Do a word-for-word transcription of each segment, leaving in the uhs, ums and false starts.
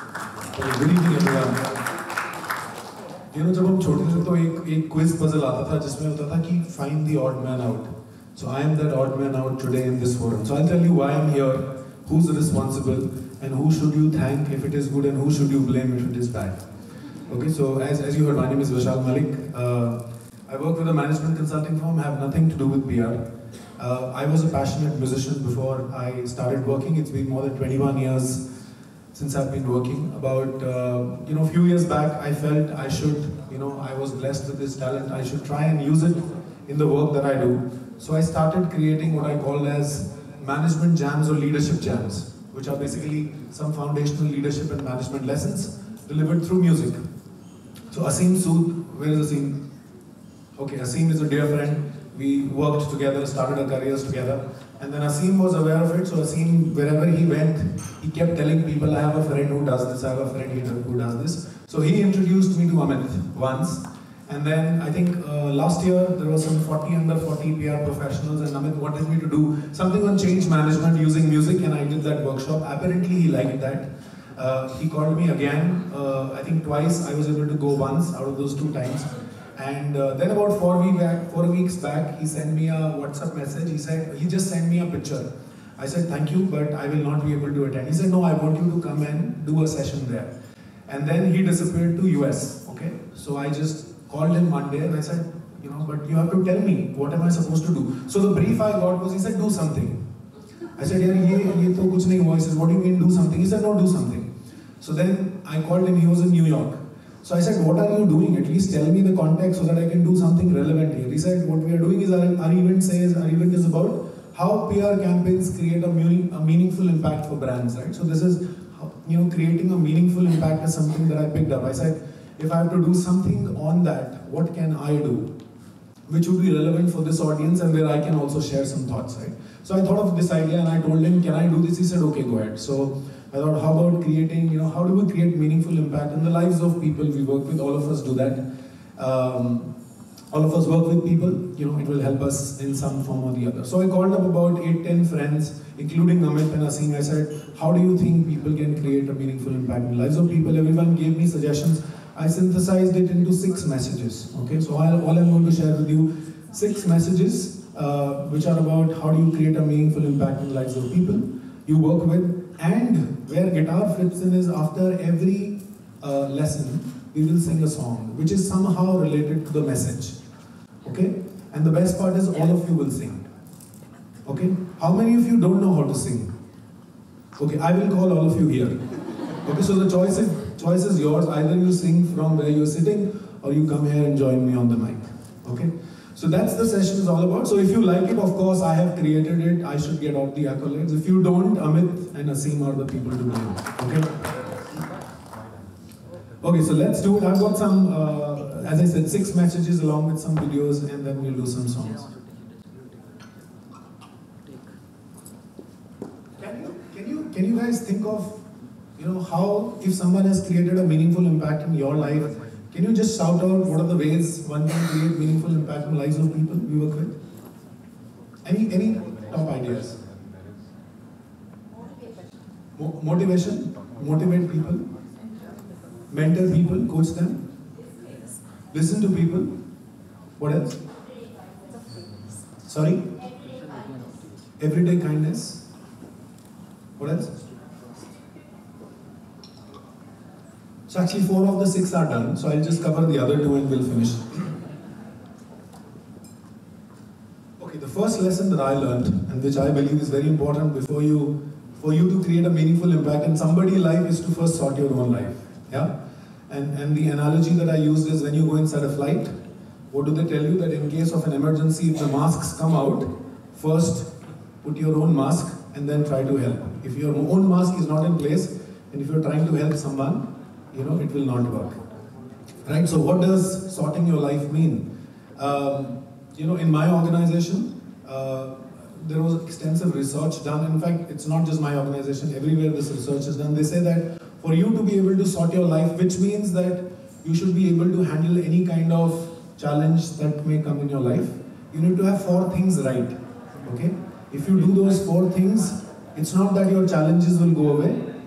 Good evening everyone. You know जब हम छोटे थे तो एक एक क्विज पजल आता था जिसमें होता था कि find the odd man out. So I am that odd man out today in this forum. So I'll tell you why I'm here, who's responsible, and who should you thank if it is good, and who should you blame if it is bad. Okay, so as, as you heard, my name is Vishal, Malik. Uh, I work with a management consulting firm. I have nothing to do with P R. Uh, I was a passionate musician before I started working. It's been more than twenty-one years since I've been working. About, uh, you know, a few years back, I felt I should, you know, I was blessed with this talent. I should try and use it in the work that I do. So I started creating what I call as management jams or leadership jams, which are basically some foundational leadership and management lessons delivered through music. So Asim Sood, where is Asim? Okay, Asim is a dear friend. We worked together, started our careers together. And then Asim was aware of it, so Asim, wherever he went, he kept telling people, I have a friend who does this, I have a friend who does this. So he introduced me to Amit once. And then I think uh, last year there was some forty under forty P R professionals, and Amit wanted me to do something on change management using music, and I did that workshop. Apparently he liked that. Uh, he called me again, uh, I think twice. I was able to go once out of those two times. And uh, then about four, week back, four weeks back, he sent me a WhatsApp message. He said, he just sent me a picture. I said, thank you, but I will not be able to attend. He said, no, I want you to come and do a session there. And then he disappeared to U S, okay? So I just called him one day and I said, you know, but you have to tell me, what am I supposed to do? So the brief I got was, he said, do something. I said, yeah, ye, ye to kuch nahi hua. He says, what do you mean do something? He said, no, do something. So then I called him, he was in New York. So I said, what are you doing? At least tell me the context so that I can do something relevant here. He said, what we are doing is, our, our event says, our event is about how P R campaigns create a, meaning, a meaningful impact for brands, right? So this is, you know, creating a meaningful impact is something that I picked up. I said, if I have to do something on that, what can I do? Which would be relevant for this audience and where I can also share some thoughts, right? So I thought of this idea and I told him, can I do this? He said, okay, go ahead. So I thought, how about creating, you know, how do we create meaningful impact in the lives of people we work with? All of us do that. Um, all of us work with people, you know, it will help us in some form or the other. So I called up about eight, ten friends, including Amit and Asim. I said, how do you think people can create a meaningful impact in the lives of people? Everyone gave me suggestions. I synthesized it into six messages, okay? So I'll, all I'm going to share with you, six messages uh, which are about how do you create a meaningful impact in the lives of people you work with, and where guitar fits in is after every uh, lesson, we will sing a song which is somehow related to the message, okay? And the best part is all of you will sing, okay? How many of you don't know how to sing? Okay, I will call all of you here. Okay, so the choice is, choice is yours. Either you sing from where you're sitting or you come here and join me on the mic. Okay? So that's the session is all about. So if you like it, of course, I have created it. I should get all the accolades. If you don't, Amit and Asim are the people to blame. Okay? Okay, so let's do it. I've got some, uh, as I said, six messages along with some videos, and then we'll do some songs. Can you, can you, can you guys think of, you know, how, if someone has created a meaningful impact in your life, can you just shout out what are the ways one can create meaningful impact in the lives of people we work with? Any, any top ideas? Mo motivation, motivate people, mentor people, coach them, listen to people. What else? Sorry? Everyday kindness. What else? So actually four of the six are done, so I'll just cover the other two and we'll finish. Okay, the first lesson that I learned, and which I believe is very important before you, for you to create a meaningful impact in somebody's life, is to first sort your own life. Yeah? And, and the analogy that I used is when you go inside a flight, what do they tell you? That in case of an emergency, if the masks come out, first put your own mask and then try to help. If your own mask is not in place, and if you're trying to help someone, you know, it will not work. Right? So what does sorting your life mean? Um, you know, in my organization, uh, there was extensive research done. In fact, it's not just my organization, everywhere this research is done. They say that for you to be able to sort your life, which means that you should be able to handle any kind of challenge that may come in your life, you need to have four things right. Okay? If you do those four things, it's not that your challenges will go away,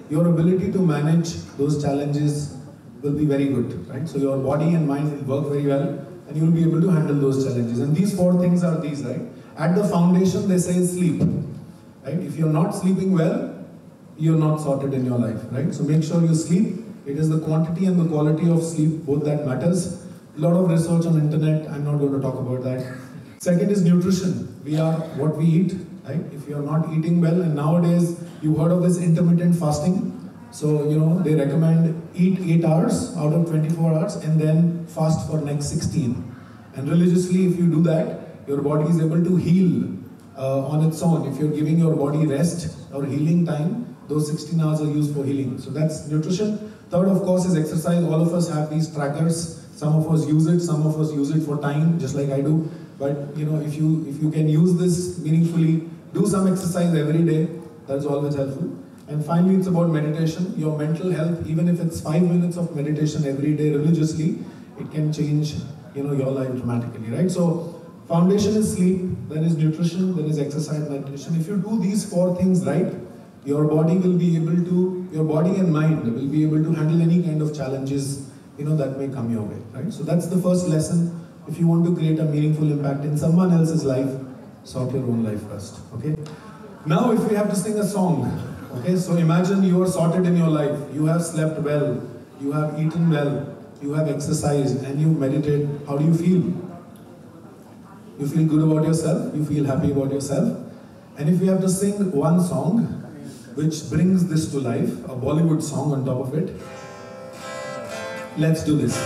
your ability to manage those challenges will be very good, right? So your body and mind will work very well, and you will be able to handle those challenges. And these four things are these, right? At the foundation, they say sleep, right? If you're not sleeping well, you're not sorted in your life, right? So make sure you sleep. It is the quantity and the quality of sleep, both that matters. A lot of research on internet, I'm not going to talk about that. Second is nutrition. We are what we eat, right? If you're not eating well, and nowadays, you've heard of this intermittent fasting. So, you know, they recommend eat eight hours out of twenty-four hours and then fast for next sixteen. And religiously, if you do that, your body is able to heal uh, on its own. If you're giving your body rest or healing time, those sixteen hours are used for healing. So that's nutrition. Third, of course, is exercise. All of us have these trackers. Some of us use it, some of us use it for time, just like I do. But, you know, if you, if you can use this meaningfully, do some exercise every day. That's always helpful. And finally, it's about meditation. Your mental health, even if it's five minutes of meditation every day religiously, it can change, you know, your life dramatically, right? So, foundation is sleep, then is nutrition, then is exercise, meditation. If you do these four things right, your body will be able to, your body and mind will be able to handle any kind of challenges, you know, that may come your way, right? So that's the first lesson. If you want to create a meaningful impact in someone else's life, sort your own life first, okay? Now, if we have to sing a song, okay, so imagine you are sorted in your life. You have slept well, you have eaten well, you have exercised, and you meditate. How do you feel? You feel good about yourself, you feel happy about yourself. And if we have to sing one song, which brings this to life, a Bollywood song on top of it, let's do this.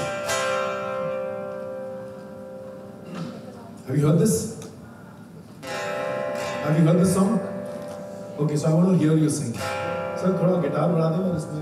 Have you heard this? Have you heard this song? Okay, so I want to hear you sing. Sir, थोड़ा guitar बढ़ा दें और इसमें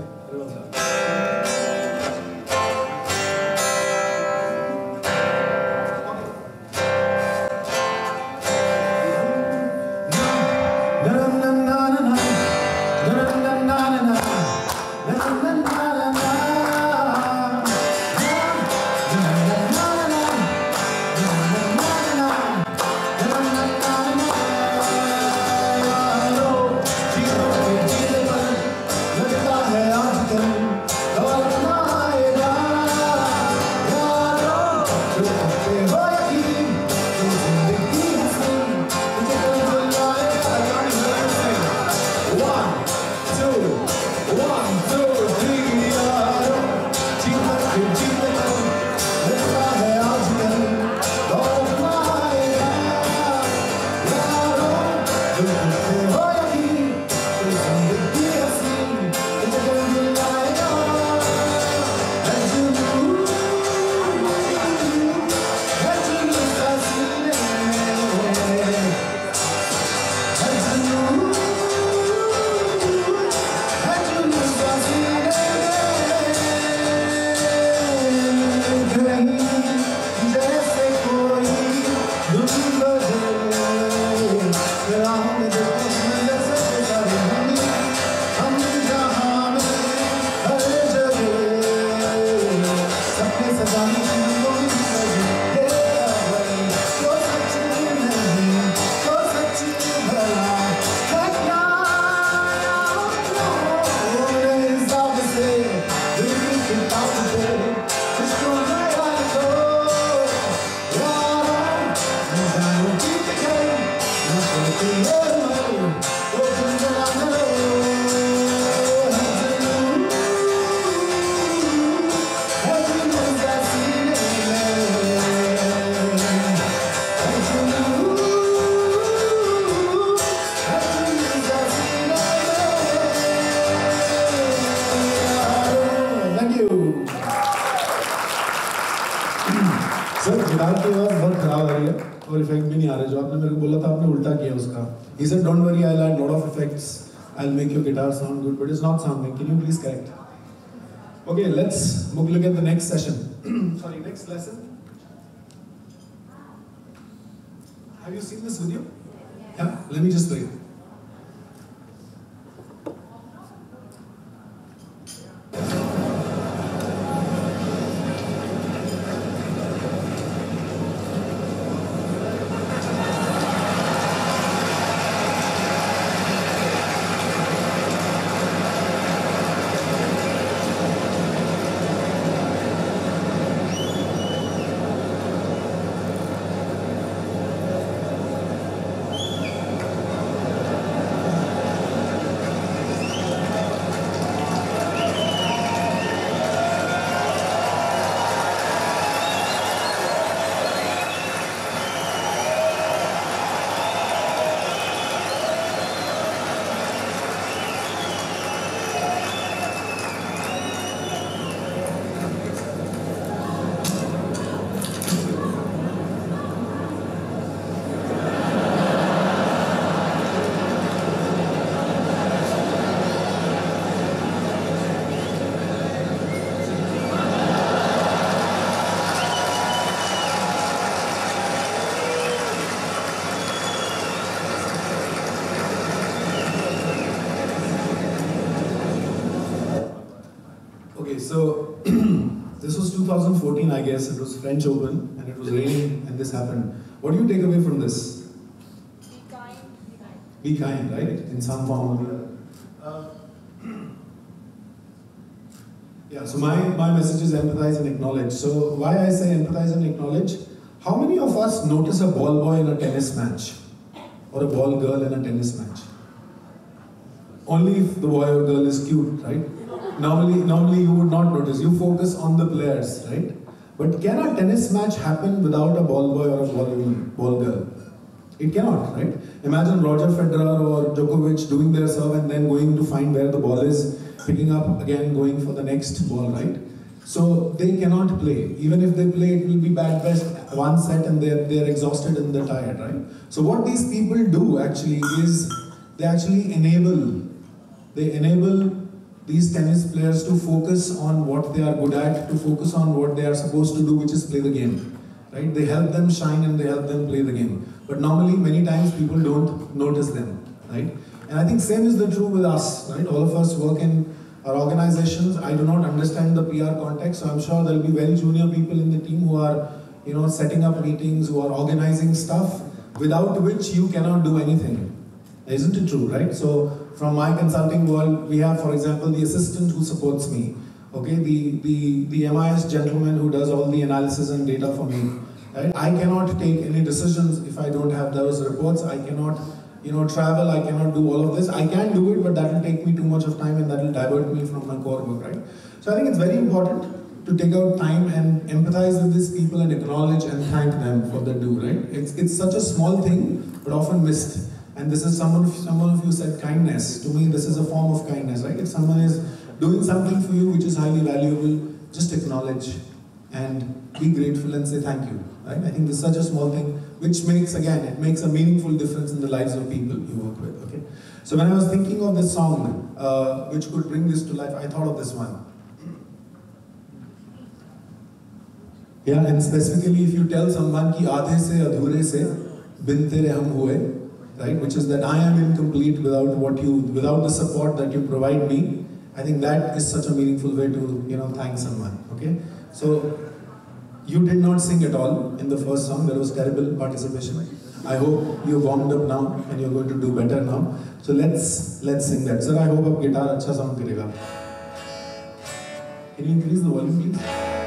He said, don't worry, I'll add a lot of effects. I'll make your guitar sound good, but it's not sounding. Can you please correct? Okay, let's look at the next session. Sorry, next lesson. Have you seen this video? Yeah, let me just play. so this was two thousand fourteen, I guess. It was French Open, and it was raining, and this happened. What do you take away from this? Be kind. Be kind. Be kind, right? In some form or the other. Uh, yeah. So my my message is empathize and acknowledge. So why I say empathize and acknowledge? How many of us notice a ball boy in a tennis match, or a ball girl in a tennis match? Only if the boy or girl is cute, right? Normally, normally you would not notice. You focus on the players, right? But can a tennis match happen without a ball boy or a ball, ball girl? It cannot, right? Imagine Roger Federer or Djokovic doing their serve and then going to find where the ball is, picking up again, going for the next ball, right? So they cannot play. Even if they play, it will be bad best one set and they're, they're exhausted and they're tired, right? So what these people do actually is they actually enable, they enable these tennis players to focus on what they are good at, to focus on what they are supposed to do, which is play the game, right? They help them shine and they help them play the game. But normally, many times people don't notice them, right? And I think same is the true with us, right? All of us work in our organizations. I do not understand the P R context, so I'm sure there will be very junior people in the team who are, you know, setting up meetings, who are organizing stuff, without which you cannot do anything. Isn't it true, right? So from my consulting world, we have, for example, the assistant who supports me, okay, the, the, the M I S gentleman who does all the analysis and data for me, right? I cannot take any decisions if I don't have those reports. I cannot, you know, travel, I cannot do all of this. I can do it, but that will take me too much of time and that will divert me from my core work, right? So I think it's very important to take out time and empathize with these people and acknowledge and thank them for their do, right? It's, it's such a small thing, but often missed. And this is someone, someone of you said kindness. To me, this is a form of kindness, right? If someone is doing something for you which is highly valuable, just acknowledge and be grateful and say thank you, right? I think this is such a small thing which makes, again, it makes a meaningful difference in the lives of people you work with, okay? So when I was thinking of this song, uh, which could bring this to life, I thought of this one. Yeah, and specifically if you tell someone ki aadhe se adhure se bin tere hum hue, right, which is that I am incomplete without what you, without the support that you provide me. I think that is such a meaningful way to, you know, thank someone. Okay, so you did not sing at all in the first song. There was terrible participation. I hope you're warmed up now and you're going to do better now. So let's let's sing that. Sir, I hope your guitar अच्छा sound करेगा. Can you increase the volume, please?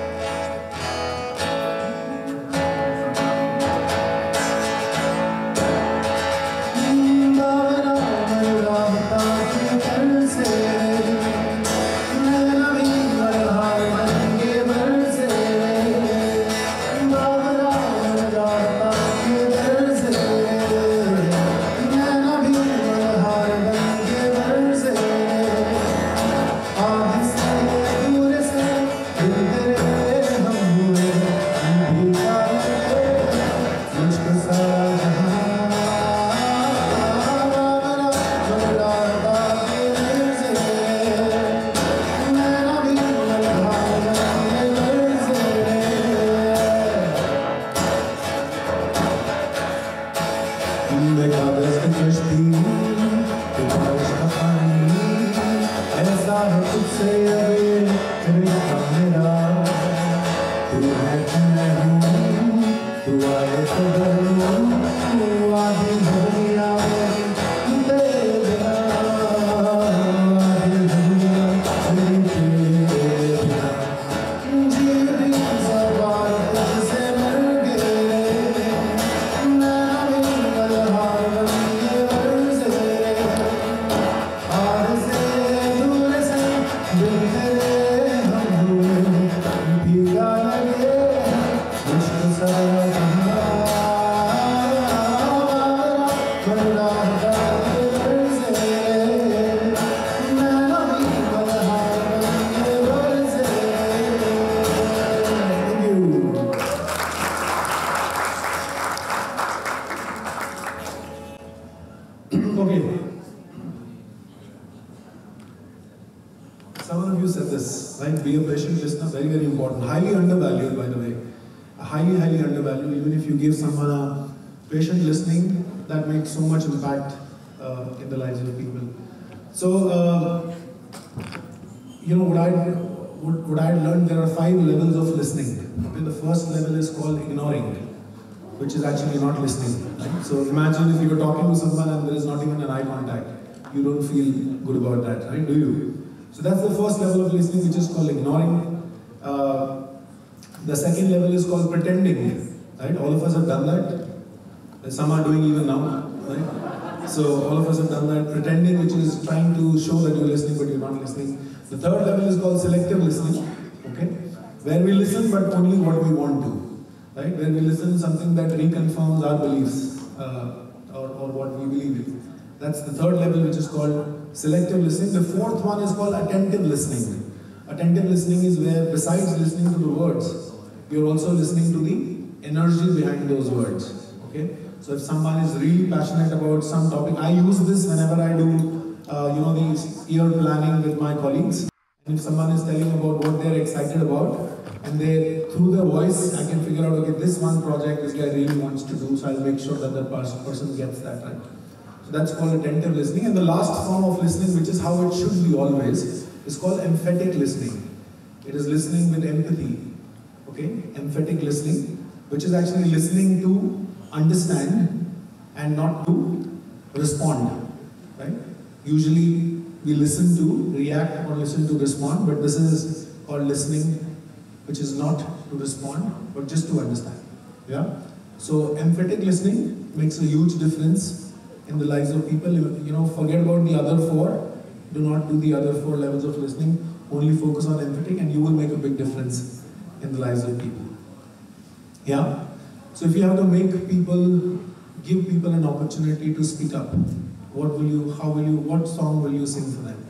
Someone of you said this, right? Be a patient listener, very, very important. Highly undervalued, by the way. Highly, highly undervalued. Even if you give someone a patient listening, that makes so much impact uh, in the lives of people. So, uh, you know, what I what, what I learned, there are five levels of listening. Okay, the first level is called ignoring, which is actually not listening. Right? So imagine if you're talking to someone and there is not even an eye contact. You don't feel good about that, right? Do you? So that's the first level of listening, which is called ignoring. Uh, the second level is called pretending. Right? All of us have done that. Some are doing even now. Right? So all of us have done that. Pretending, which is trying to show that you're listening, but you're not listening. The third level is called selective listening. Okay? Where we listen, but only what we want to. Right? Where we listen something that reconfirms our beliefs uh, or, or what we believe in. That's the third level, which is called selective listening. The fourth one is called attentive listening. Attentive listening is where, besides listening to the words, you're also listening to the energy behind those words. Okay? So if someone is really passionate about some topic, I use this whenever I do, uh, you know, these year planning with my colleagues. And if someone is telling about what they're excited about, and they, through their voice, I can figure out, okay, this one project this guy really wants to do, so I'll make sure that that person gets that right. So that's called attentive listening. And the last form of listening, which is how it should be always, is called emphatic listening. It is listening with empathy. Okay? Emphatic listening, which is actually listening to understand and not to respond. Right? Usually we listen to react or listen to respond, but this is called listening, which is not to respond, but just to understand. Yeah? So emphatic listening makes a huge difference in the lives of people. You know, forget about the other four. Do not do the other four levels of listening. Only focus on emphatic and you will make a big difference in the lives of people. Yeah? So if you have to make people, give people an opportunity to speak up, what will you, how will you, what song will you sing for them?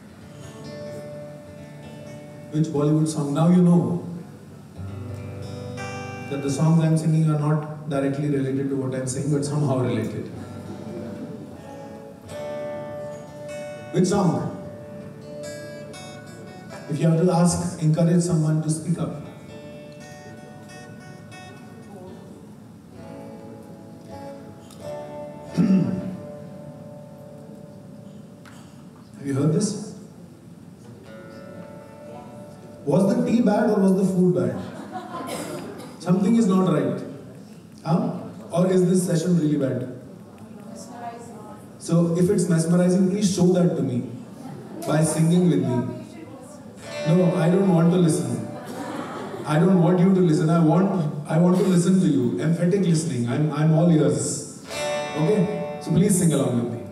Which Bollywood song? Now you know that the songs I'm singing are not directly related to what I'm saying, but somehow related. Which song? If you have to ask, encourage someone to speak up. Have you heard this? Was the tea bad or was the food bad? Something is not right. Huh? Or is this session really bad? So if it's mesmerizing, please show that to me by singing with me. No, I don't want to listen. I don't want you to listen. I want I want to listen to you. Emphatic listening. I'm I'm all ears. Okay? So please sing along with me.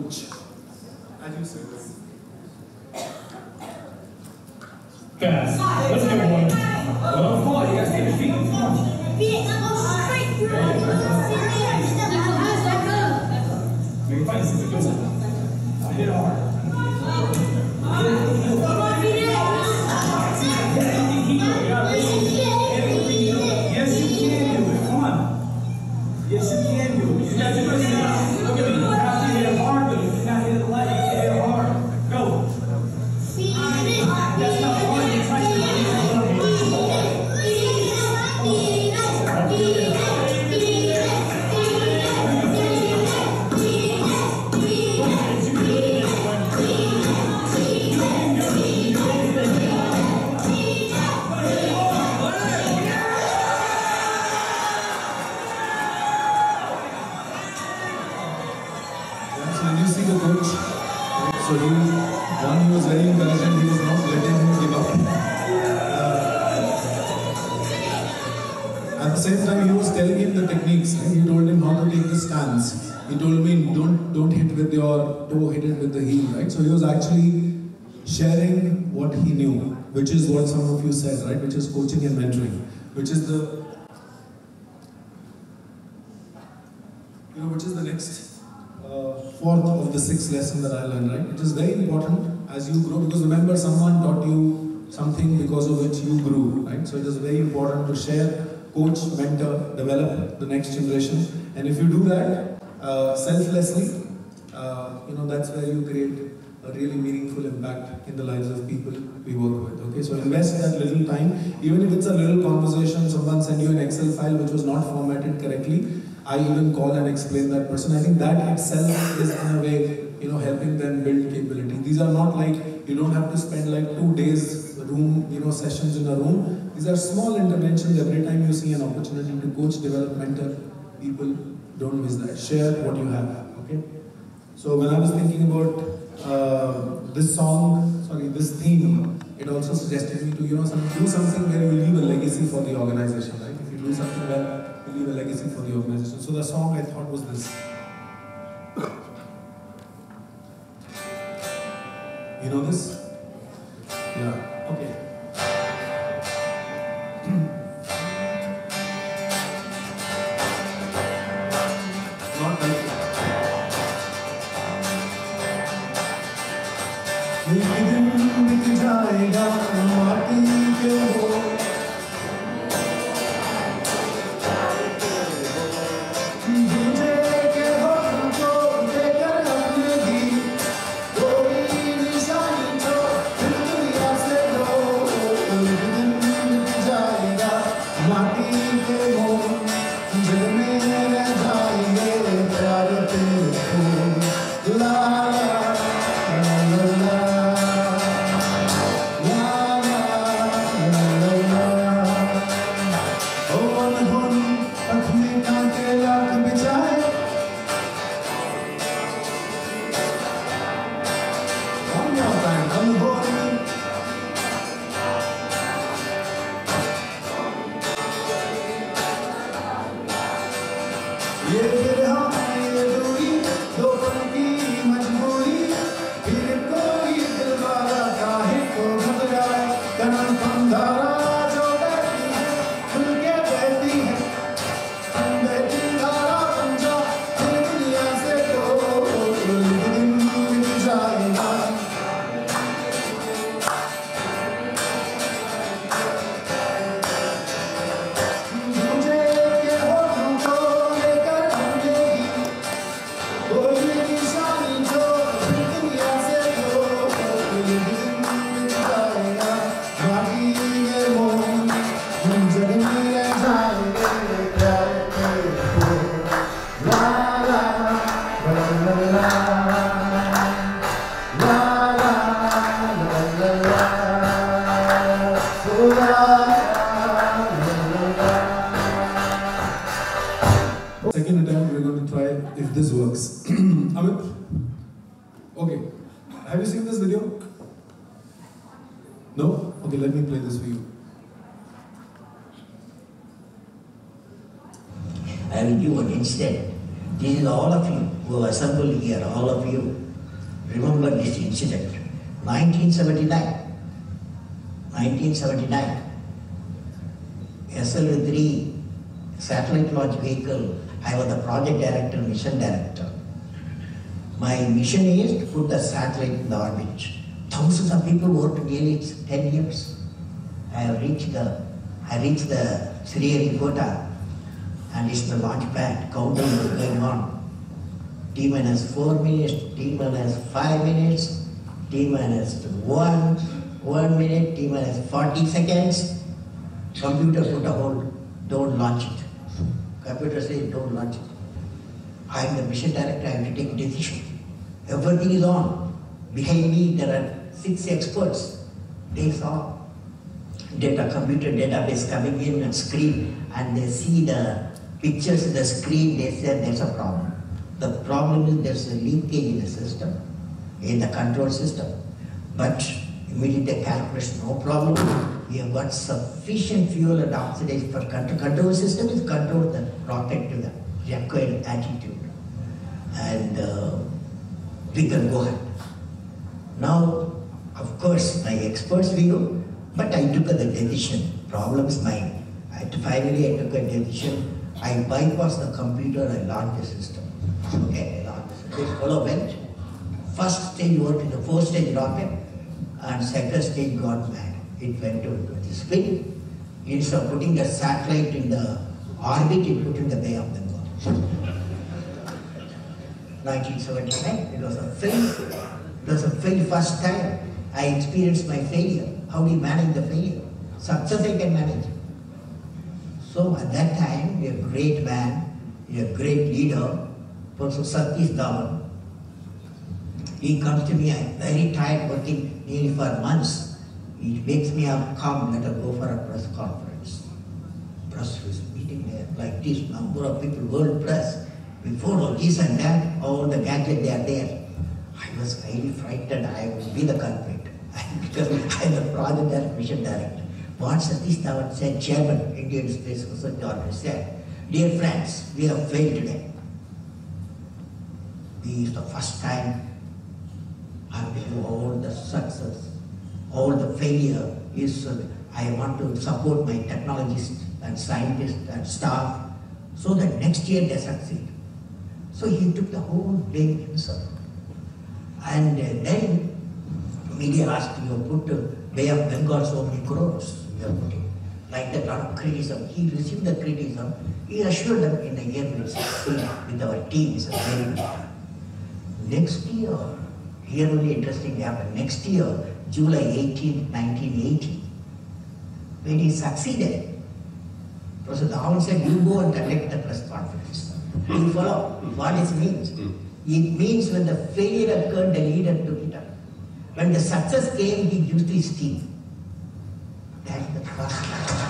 coach. As you said. Guys, let's get one. Well, come on, you guys take your feet. Come on. Make it fight. This is a good one. I hit it hard. Yes, you can do it. Come on. Yes, you can do it. You guys do it now. Look at me. You have to hit it hard, though. You cannot hit it light. You have to hit it hard. Go. That's not hard. You're trying to hit it. So he, one, he was very intelligent, he was not letting him give up. Uh, at the same time, he was telling him the techniques. Right? He told him how to take the stance. He told me, don't don't hit with your toe, hit it with the heel. Right? So he was actually sharing what he knew, which is what some of you said, right? Which is coaching and mentoring, which is the you know, which is the next. Uh, fourth of the sixth lesson that I learned, right? It is very important as you grow, because remember, someone taught you something because of which you grew, right? So it is very important to share, coach, mentor, develop the next generation. And if you do that uh, selflessly, uh, you know, that's where you create a really meaningful impact in the lives of people we work with. Okay, so invest that little time, even if it's a little conversation, someone send you an Excel file which was not formatted correctly. I even call and explain that person. I think that itself is in a way, you know, helping them build capability. These are not like, you don't have to spend like two days room, you know, sessions in a room. These are small interventions. Every time you see an opportunity to coach, develop, mentor people, don't miss that. Share what you have, okay? So when I was thinking about uh, this song, sorry, this theme, it also suggested me to, you know, some, do something where you leave a legacy for the organization, right? If you do something well, leave a legacy for the organization. So the song I thought was this. You know this? Yeah. Okay. Not like that. एक दिन बीत जाएगा माटी के हो Second attempt, we're going to try if this works. Amit? Okay. Have you seen this video? No? Okay, let me play this for you. I will do it instead. This is all of you who are assembled here, all of you. Remember this incident. nineteen seventy-nine. nineteen seventy-nine. S L V three satellite launch vehicle. I was the project director, mission director. My mission is to put the satellite in the orbit. Thousands of people worked nearly ten years. I have reached the, I reached the Sriharikota, and it's the launch pad. Countdown was going on. T minus four minutes, T minus five minutes, T minus one, one minute, T minus forty seconds. Computer put a hold, don't launch it. Computer says don't launch it. I am the mission director, I have to take decision. Everything is on. Behind me there are six experts. They saw data, computer database coming in and screen, and they see the pictures in the screen. They said there's a problem. The problem is there's a leakage in the system, in the control system. But immediate calculation, no problem. We have got sufficient fuel and oxidation for control. Control system is control the rocket to the required altitude, and uh, we can go ahead. Now, of course, my experts view, but I took the decision. Problem is mine. I, finally, I took a decision. I bypassed the computer, I launched the system. Okay, I launched the system. This fellow went. First stage worked in the four stage rocket, and second stage got mad. It went to the spin. Instead of putting the satellite in the orbit, it put in the Bay of Bengal. nineteen seventy-nine, it was a fail. It was a fail first time. I experienced my failure. How do you manage the failure? Success I can manage. So at that time, a great man, a great leader, Professor Satish Dhawan. He comes to me, I'm very tired working nearly for months. He makes me up, come, let us go for a press conference. Press was meeting there, like this, number of people, world press. Before all this and that, all the gadgets, they are there. I was very frightened, I will be the culprit. Because I am the project director, mission director. What Satish Dhawan said, Chairman, Indian Space Research Organization, said, dear friends, we have failed today. This is the first time I have all the success. All the failure is, uh, I want to support my technologists and scientists and staff so that next year they succeed. So he took the whole blame himself. And uh, then media asked, you put uh, Bay of Bengal so many crores, you are putting. Like that, lot of criticism. He received the criticism. He assured them in a year we will succeed with our team. It's a very good. Next year, here only interesting happened. Next year, July eighteenth, nineteen eighty, when he succeeded, Professor Dhawan said, you go and conduct the press conference. You follow what it means. It means when the failure occurred, the leader took it up. When the success came, he used his team. That's the first.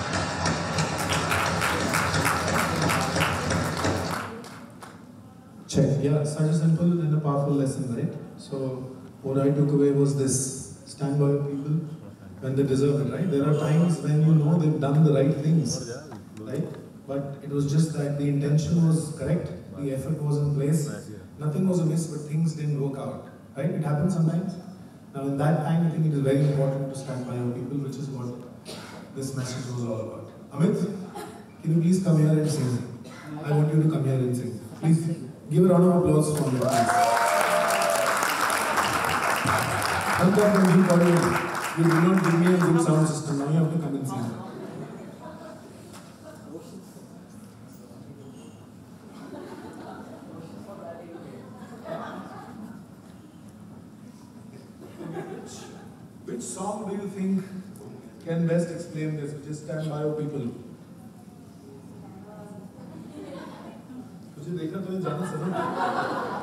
Check. Yeah, such a simple and a powerful lesson, right? So what I took away was this. Stand by your people when they deserve it, right? There are times when you know they've done the right things, right? But it was just that the intention was correct, the effort was in place, nothing was amiss, but things didn't work out, right? It happens sometimes. Now in that time, I think it is very important to stand by your people, which is what this message was all about. Amit, can you please come here and sing? I want you to come here and sing. Please give a round of applause for me, please. Come back and be for you. You did not give me a good sound system. Now you have to come and sing. Which song do you think can best explain this? Just stand by your people. तुझे देखना तो जाना सही.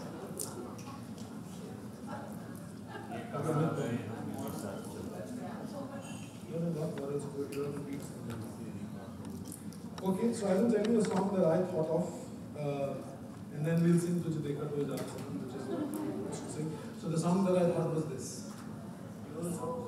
Okay, so I will tell you a song that I thought of, uh, and then we'll sing Tujhe Dekha Tujhe Jana Sanam, which is what we should sing. So the song that I thought was this. You know the song?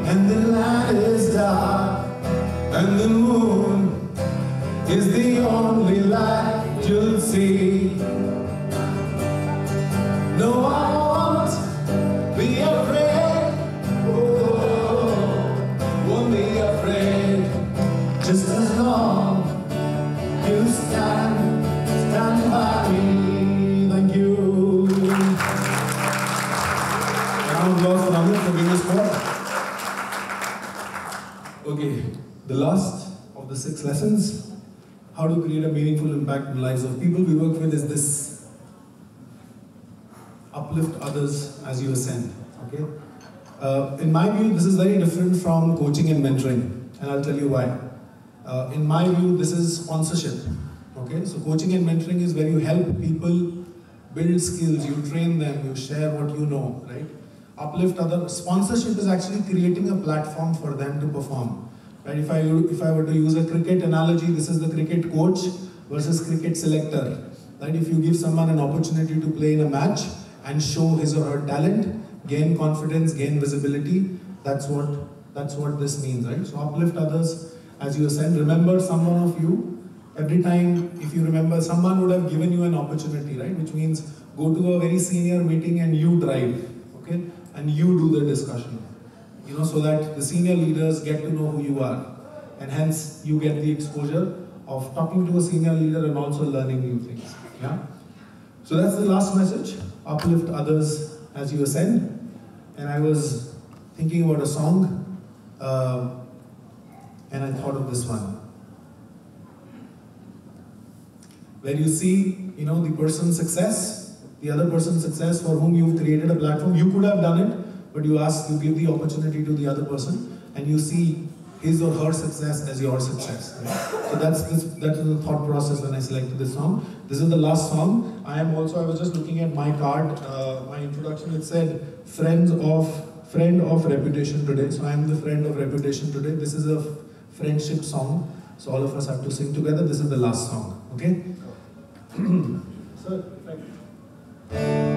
and the land is dark, and the moon is the only light you'll see. No, I won't be afraid. Oh, won't be afraid. Just as long you stand, stand by me. Thank you. Round of applause for Amit for being a sport. Okay, the last of the six lessons, how to create a meaningful impact in the lives of people we work with, is this: uplift others as you ascend. Okay. Uh, in my view, this is very different from coaching and mentoring, and I'll tell you why. Uh, in my view, this is sponsorship. Okay, so coaching and mentoring is where you help people build skills, you train them, you share what you know, right? Uplift others. Sponsorship is actually creating a platform for them to perform. Right? If I if I were to use a cricket analogy, this is the cricket coach versus cricket selector. Right? If you give someone an opportunity to play in a match and show his or her talent, gain confidence, gain visibility, that's what that's what this means, right? So uplift others as you ascend. Remember someone of you. Every time, if you remember, someone would have given you an opportunity, right? Which means go to a very senior meeting and you drive, okay? And you do the discussion, you know, so that the senior leaders get to know who you are. And hence, you get the exposure of talking to a senior leader and also learning new things, yeah? So that's the last message. Uplift others as you ascend. And I was thinking about a song, uh, and I thought of this one. Where you see, you know, the person's success, the other person's success for whom you've created a platform. You could have done it, but you ask, you give the opportunity to the other person, and you see his or her success as your success. Right? So that's this, that is the thought process when I selected this song. This is the last song. I am also, I was just looking at my card, uh, my introduction, it said, friends of, friend of reputation today. So I am the friend of reputation today. This is a friendship song. So all of us have to sing together. This is the last song, okay? So, thank you.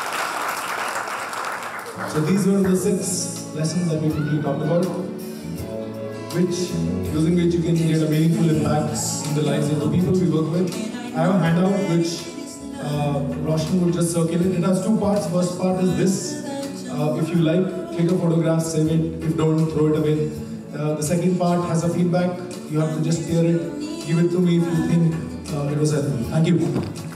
So these were the six lessons that we quickly talked about. which using which you can get a meaningful impact in the lives of the people we work with. I have a handout which uh, Roshan would just circulate. It has two parts. First part is this. Uh, if you like, click a photograph, save it. If don't, throw it away. Uh, the second part has a feedback. You have to just clear it. Give it to me if you think uh, it was helpful. Thank you.